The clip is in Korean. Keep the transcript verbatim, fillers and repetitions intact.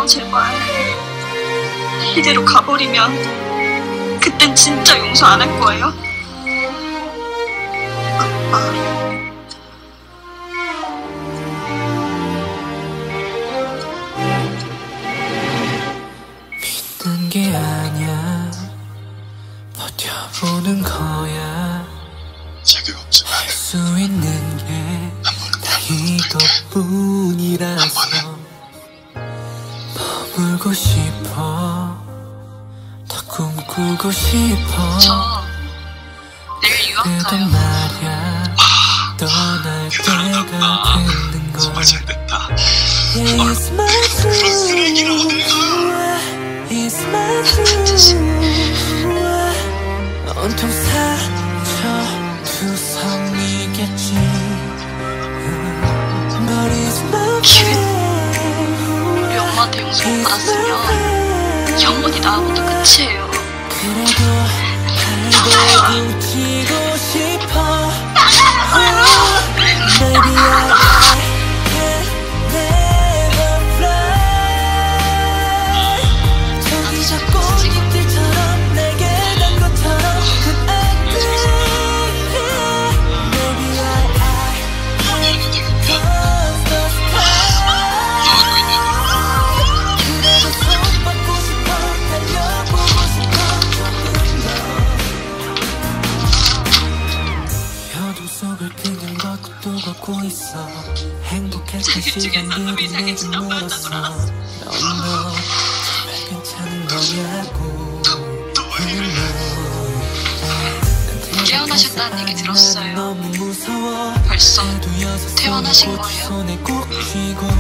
제발. 이대로 가버리면 그땐 진짜 용서 안 할 거예요? 아빠. 믿는 게 아니야, 버텨보는 거야. 제대로 없지만 할 수 있는 게 다 이것뿐이라서 머물고 싶어, 더 꿈꾸고 싶어. 저 내일 유학 그래도 가요. 말야, 떠날 때가 되는 걸. 정말 잘됐다. It's my 그런 쓰레기를 어딜 가. It's my truth. 온통 상처 투성이겠지. But it's my 기회. 우리 엄마한테 용서 못 받았으면 영원히 나하고도 끝이에요. 그래도 달고 붙이고 싶어. Maybe I can never fly. 저기 저 꽃잎들처럼 내게 단 것처럼 그 acting. Maybe I 연애하게 되면 touch the sky. 너로 인해 그래도 손받고 싶어, 달려보고 싶어 조금 더. 어둠 속을 그냥 걷고 또 걷고 있어. 행복했던 시간들이 내게 물었어. 넌 너 정말 괜찮은 거냐고. 깨어나셨다는 얘기 들었어요. 너무 무서워. 벌써 그래도 여섯 퇴원하신 손을 거예요? 손에 꼭 쥐고